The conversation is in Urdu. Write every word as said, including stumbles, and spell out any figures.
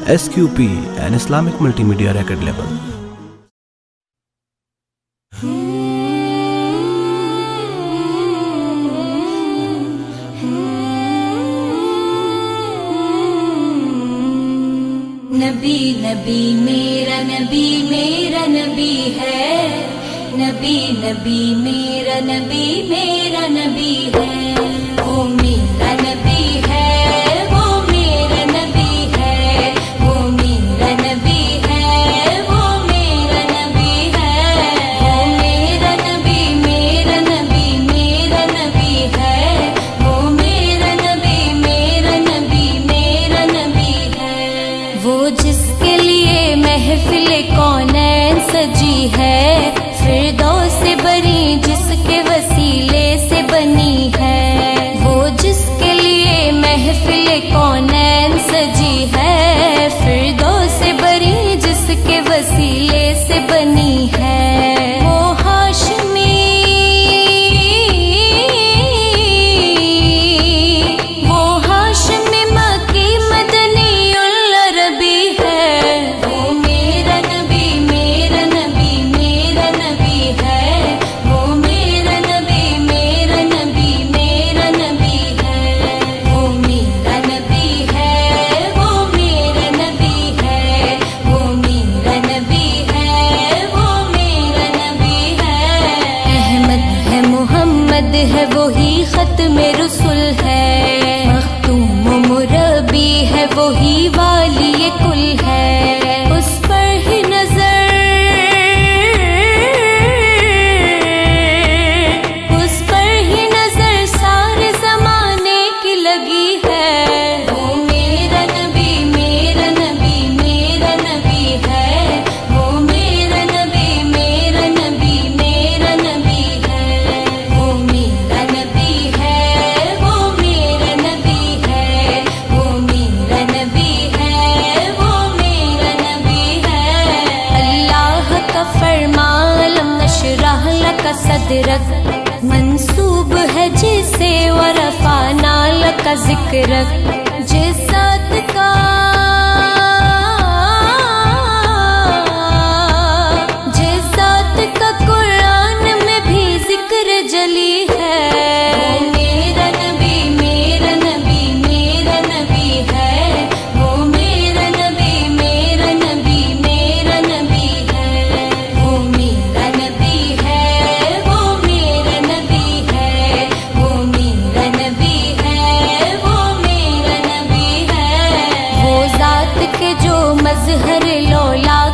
S Q P an Islamic multimedia record label. نبی نبی میرا نبی میرا نبی ہے، نبی نبی میرا نبی میرا نبی ہے، وہ میرا نبی ہے، وہ میرا نبی ہے، وہ میرا نبی ہے، وہ میرا نبی ہے، وہ میرا نبی میرا نبی میرا نبی ہے، وہ میرا نبی میرا نبی میرا نبی ہے، وہ جس کے لیے محفل کونین سجی ہے، فردوس سے بری جس کے وسیلے سے بنی ہے، وہ جس کے لیے محفل کونین سجی ہے، فردوس سے بری جس کے وسیلے سے بنی ہے، وہ ہاشمی وہ ہاشمی مکی مدنی العربی ہے، وہ میرا نبی میرا نبی میرا نبی ہے، وہ میرا نبی میرا نبی میرا نبی ہے، وہ میرا نبی ہے، وہ میرا نبی ہے، وہ میرا نبی ہے، وہ میرا نبی ہے، احمد ہے محمد ہے وہی ختم رسول ہے، مختوم و مربی ہے وہی والی کل ہے، اس پر ہی نظر اس پر ہی نظر سارے زمانے کی لگی ہے، وہ میرا نبی میرا نبی میرا نبی ہے، وہ میرا نبی میرا نبی میرا نبی ہے، وہ میرا نبی ہے، وہ میرا نبی ہے، وہ میرا نبی ہے، وہ میرا نبی ہے، اللہ کا فرمان لم نشرح لک صدرک منسوب ہے جسے ورفعنا لک ذکرک، جس ذات کا جس ذات کا قرآن میں بھی ذکر جلی ہے، وہ میرا نبی میرا نبی میرا نبی ہے، وہ میرا نبی میرا نبی میرا نبی ہے، وہ میرا نبی ہے، وہ میرا نبی ہے، وہ میرا نبی ہے، وہ میرا نبی ہے، وہ ذات کے جو مظہر لولا